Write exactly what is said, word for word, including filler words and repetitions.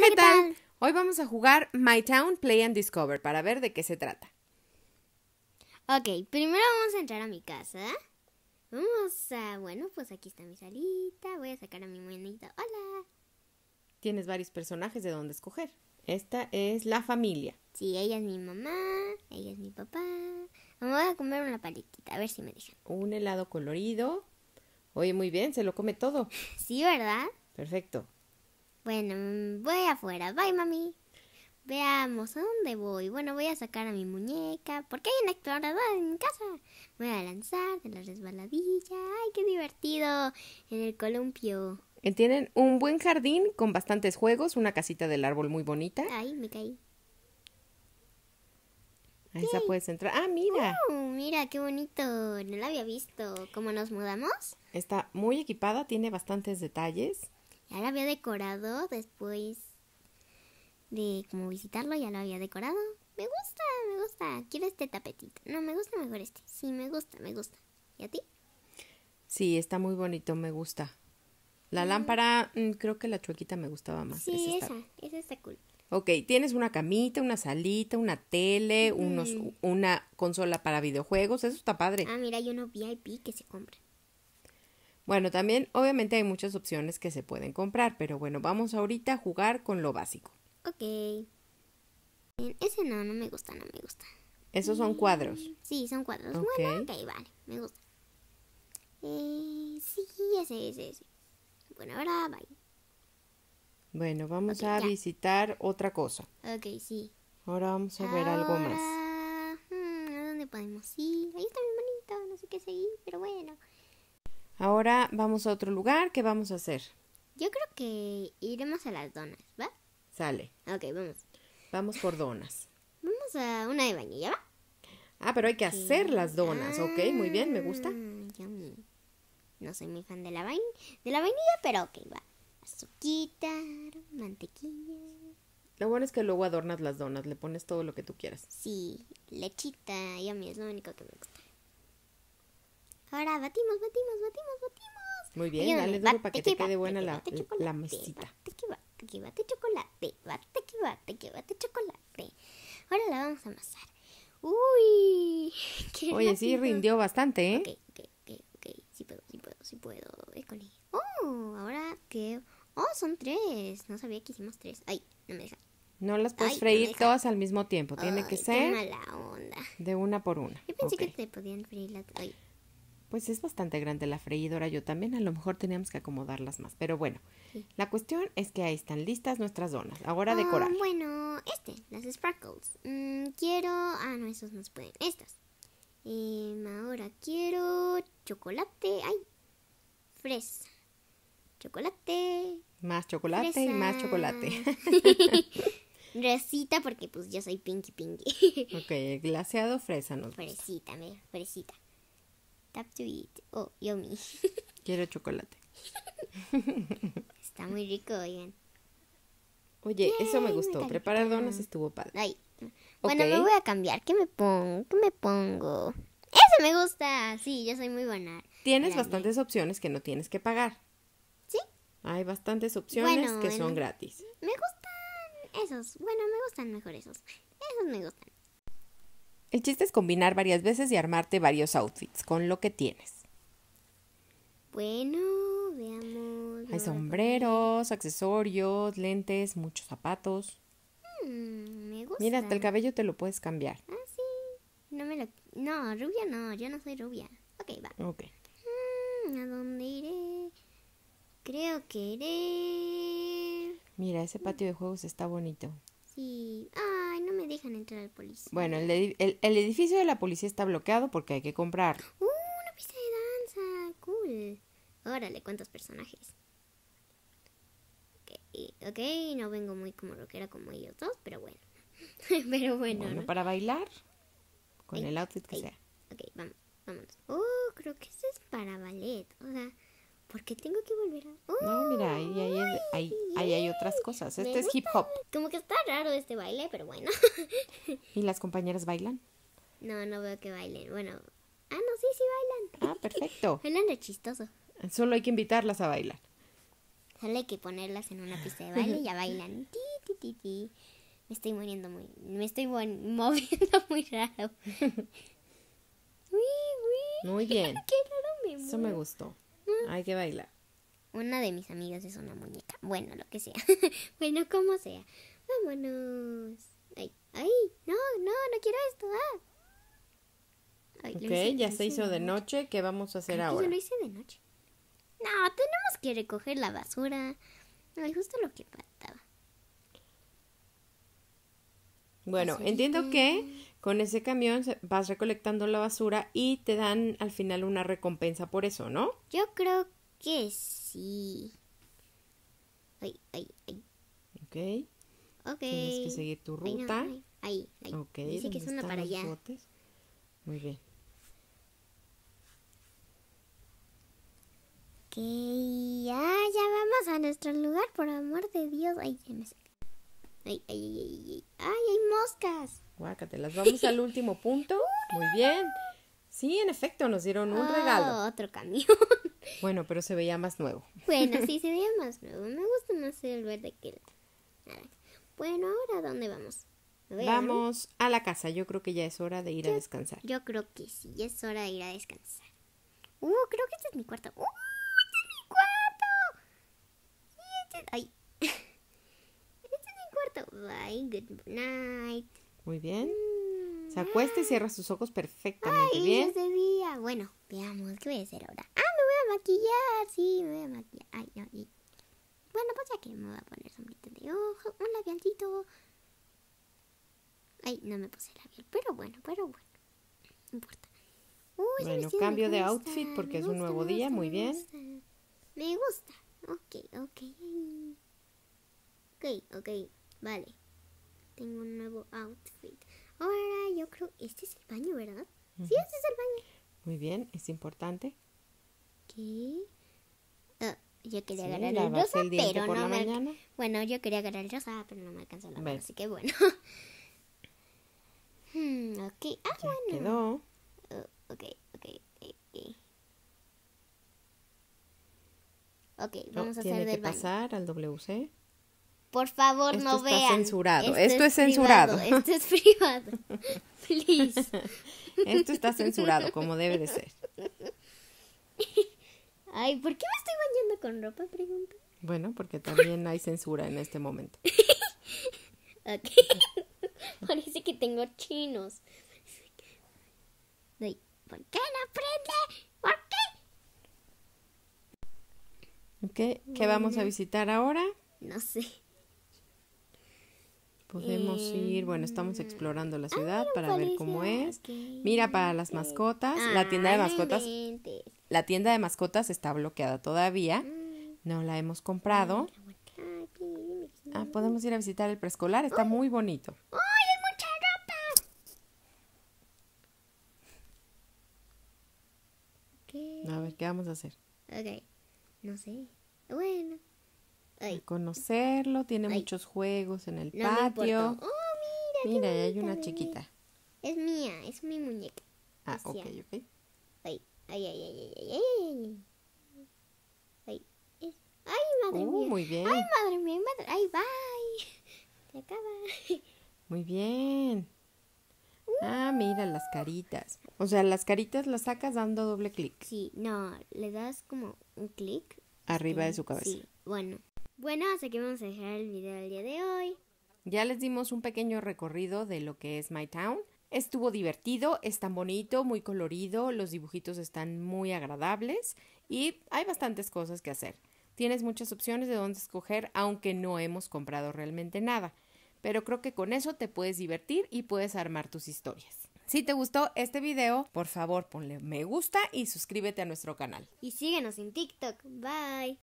Hola, ¿qué tal? Hoy vamos a jugar My Town Play and Discover para ver de qué se trata. Ok, primero vamos a entrar a mi casa. Vamos a... Bueno, pues aquí está mi salita. Voy a sacar a mi monito. Hola. Tienes varios personajes de donde escoger. Esta es la familia. Sí, ella es mi mamá. Ella es mi papá. Me voy a comer una paletita, a ver si me dejan. Un helado colorido. Oye, muy bien, se lo come todo. Sí, ¿verdad? Perfecto. Bueno, voy afuera. Bye, mami. Veamos, ¿a dónde voy? Bueno, voy a sacar a mi muñeca, porque hay un explorador en mi casa. Voy a lanzar de la resbaladilla. ¡Ay, qué divertido! En el columpio. Tienen un buen jardín con bastantes juegos, una casita del árbol muy bonita. Ay, me caí. A esa puedes entrar. ¡Ah, mira! Oh, mira, qué bonito. No la había visto. ¿Cómo nos mudamos? Está muy equipada, tiene bastantes detalles. Ya la había decorado después de como visitarlo, ya lo había decorado. Me gusta, me gusta. Quiero este tapetito. No, me gusta mejor este. Sí, me gusta, me gusta. ¿Y a ti? Sí, está muy bonito, me gusta. La mm. lámpara, mm, creo que la chuequita me gustaba más. Sí, esa, esa, esa está cool. Ok, tienes una camita, una salita, una tele, mm. unos, una consola para videojuegos. Eso está padre. Ah, mira, hay uno V I P que se compra. Bueno, también obviamente hay muchas opciones que se pueden comprar, pero bueno, vamos ahorita a jugar con lo básico. Ok. Ese no, no me gusta, no me gusta. ¿Esos son cuadros? Sí, son cuadros. Okay. Bueno, ok, vale, me gusta. Eh, sí, ese, ese, ese. Bueno, ahora bye. Bueno, vamos okay, a ya. visitar otra cosa. Ok, sí. Ahora vamos a ahora, ver algo más. Hmm, ¿a dónde podemos ir? Ahí está mi manito, no sé qué seguir, pero bueno. Ahora vamos a otro lugar. ¿Qué vamos a hacer? Yo creo que iremos a las donas, ¿va? Sale. Ok, vamos. Vamos por donas. Vamos a una de vainilla, ¿va? Ah, pero hay que hacer las donas, ah, ok, muy bien, me gusta. Yummy. No soy muy fan de la, vain de la vainilla, pero ok, va. Azuquita, mantequilla. Lo bueno es que luego adornas las donas, le pones todo lo que tú quieras. Sí, lechita, yummy, es lo único que me gusta. Ahora batimos, batimos, batimos, batimos. Muy bien, Ayúdame. dale duro bate, para que te quede bate, buena bate, la, chocolate, la mesita. Bate, que bate, que bate chocolate, bate, que bate, que bate chocolate. Ahora la vamos a amasar. Uy, qué Oye, rápido. sí rindió bastante, ¿eh? Ok, ok, ok, ok, sí puedo, sí puedo, sí puedo. École. Oh, ahora que... Oh, son tres. No sabía que hicimos tres. Ay, no me deja. No las puedes Ay, freír no me todas al mismo tiempo. Tiene Ay, que qué ser mala onda. de una por una. Yo pensé okay. que te podían freír la... Ay. Pues es bastante grande la freidora. Yo también a lo mejor teníamos que acomodarlas más. Pero bueno, Sí. la cuestión es que ahí están listas nuestras donas. Ahora Oh, decorar. bueno, este, las sparkles. Mm, quiero... Ah, no, esos no se pueden. Estas. Eh, ahora quiero chocolate. Ay, fresa. Chocolate. Más chocolate Fresa. y más chocolate. Fresita, porque pues yo soy pinky pinky. Ok, el glaseado fresa nos gusta. Fresita, mira, fresita. Tap to eat. Oh, yummy. Quiero chocolate. Está muy rico, oigan. Oye, Yay, eso me gustó. me Preparar califica. donas estuvo padre. Ay. Bueno, Ok. me voy a cambiar. ¿Qué me pongo? ¿Qué me pongo? ¡Ese me gusta! Sí, yo soy muy buena. Tienes Grande. bastantes opciones que no tienes que pagar. ¿Sí? Hay bastantes opciones Bueno, que bueno. son gratis. Me gustan esos. Bueno, me gustan mejor esos. Esos me gustan. El chiste es combinar varias veces y armarte varios outfits con lo que tienes. Bueno, veamos. Hay sombreros, accesorios, lentes, muchos zapatos. Hmm, me gusta. Mira, hasta el cabello te lo puedes cambiar. Ah, sí. No me lo... No, rubia no. Yo no soy rubia. Ok, va. Ok. Hmm, ¿a dónde iré? Creo que iré... Mira, ese patio de juegos está bonito. Sí. Ay, no me dejan entrar al policía. Bueno, el, edi- el, el edificio de la policía está bloqueado porque hay que comprarlo. ¡Uh, una pista de danza! Cool. Órale, ¿cuántos personajes? Ok, ok, no vengo muy como rockera como ellos dos, pero bueno. pero bueno, Bueno, ¿no? para bailar, con Ay, el outfit que ay. sea. Ok, vamos, vámonos. Oh, creo que este es para ballet. O sea, ¿por qué tengo que volver a...? Oh, No, mira, ahí, ahí, hay- ahí, ahí hay otras cosas. Este es hip hop. Como que está raro este baile, pero bueno. ¿Y las compañeras bailan? no, no veo que bailen. Bueno, ah, no, sí, sí bailan. Ah, perfecto. Bailan de chistoso. Solo hay que invitarlas a bailar. Solo hay que ponerlas en una pista de baile y ya bailan. Ti, ti, ti, ti. Me estoy muriendo muy... Me estoy moviendo muy raro. Uy, uy. Muy bien. Qué raro me Eso me gustó. Hay que bailar. Una de mis amigas es una muñeca. Bueno, lo que sea. Bueno, como sea. Vámonos. Ay, ay. No, no, no quiero esto. Ah. Ay, lo Ok, hice- ya lo se hice hizo de noche. ¿Qué vamos a hacer Creo que ahora? yo lo hice de noche. No, tenemos que recoger la basura. Ay, justo lo que faltaba. Bueno, Basurita. entiendo que con ese camión se- vas recolectando la basura y te dan al final una recompensa por eso, ¿no? Yo creo que sí. Ay, ay, ay. Ok. Ok. Tienes que seguir tu Ay, no, ruta. ay, ahí, ahí. Ok. Dice que es ¿dónde una están para los allá. botes? Muy bien. Ok, ya, ya vamos a nuestro lugar, por amor de Dios. Ay, ya me sé. Ay, ay, ay, ay, ay. Ay, hay moscas. Guácatelas. Vamos al último punto. Muy bien. Sí, en efecto, nos dieron un Oh, regalo. otro camión. Bueno, pero se veía más nuevo. Bueno, sí, se veía más nuevo. Me gusta más el verde que el naranja. Bueno, ¿ahora dónde vamos? Me voy a dormir. Vamos a la casa. Yo creo que ya es hora de ir a descansar. Yo creo que sí, ya es hora de ir a descansar. Uh, creo que este es mi cuarto. Uh, este es mi cuarto. Sí, este es... Ay. Este es mi cuarto. Bye, good night. Muy bien. Mm, Se acuesta y cierra sus ojos perfectamente Ay, bien. es de día. Bueno, veamos, ¿qué voy a hacer ahora? Ah, me voy a maquillar. Sí, me voy a maquillar. Ay, no, y... Bueno, pues ya que me voy a poner sombrita de ojo, un labialcito. Ay, no me puse labial, pero bueno, pero bueno. No importa. Uy, ese Bueno, vestido cambio me de gusta, outfit porque me es un gusta, nuevo me día, gusta, muy me bien. gusta. Me gusta. Ok, ok. Ok, ok, vale. Tengo un nuevo outfit. Ahora yo creo, este es el baño, ¿verdad? Sí, este es el baño. Muy bien, es importante. ¿Qué? Ah, yo quería Sí, agarrar el lavarse rosa, el diente pero por no la me alca- mañana. Bueno, yo quería agarrar el rosa, pero no me alcanzó la mano, Bueno. así que bueno. Hmm, ok, ah, Ya bueno. quedó. Oh, ok, ok, ok, ok. Ok, Oh, vamos a tiene hacer que del baño. pasar al W C. Por favor, Esto no está vean. censurado. Esto es censurado. privado, Esto es privado. Please. Esto está censurado, como debe de ser. Ay, ¿por qué me estoy bañando con ropa? Pregunta. Bueno, porque también hay censura en este momento. Ok. Parece que tengo chinos. Ay, ¿por qué no prende? ¿Por qué? Ok, ¿qué vamos a visitar ahora? No sé. Podemos Eh, ir, bueno, estamos explorando la ciudad Ah, para ver parece- cómo es. ok. Mira, para las mascotas, la tienda de Ah, no mascotas, inventes. la tienda de mascotas está bloqueada todavía. Mm, No la hemos comprado. ay, qué- Ah, podemos ir a visitar el preescolar, está muy bonito. ¡Ay, hay mucha ropa! ¿Qué? A ver, ¿qué vamos a hacer? Ok, no sé. Bueno. Ay, Conocerlo, tiene Ay. muchos juegos en el no me patio. importa. Oh, mira, qué Mira, ahí hay bonita, una bebé. chiquita. Es mía, es mi muñeca. Ah, Es ok, ya. ok. Ay, ay, ay, ay, ay, ay, ay, ay. Ay, es- ay, madre Uh, mía. muy bien, Ay, madre mía, madre. Ay, bye. Se acaba. muy bien. Ah, mira las caritas. O sea, las caritas las sacas dando doble clic Sí, no, le das como un clic. arriba de este, su cabeza. Sí, bueno. Bueno, así que vamos a dejar el video del día de hoy. Ya les dimos un pequeño recorrido de lo que es My Town. Estuvo divertido, es tan bonito, muy colorido, los dibujitos están muy agradables y hay bastantes cosas que hacer. Tienes muchas opciones de dónde escoger, aunque no hemos comprado realmente nada. Pero creo que con eso te puedes divertir y puedes armar tus historias. Si te gustó este video, por favor ponle me gusta y suscríbete a nuestro canal. Y síguenos en TikTok. Bye.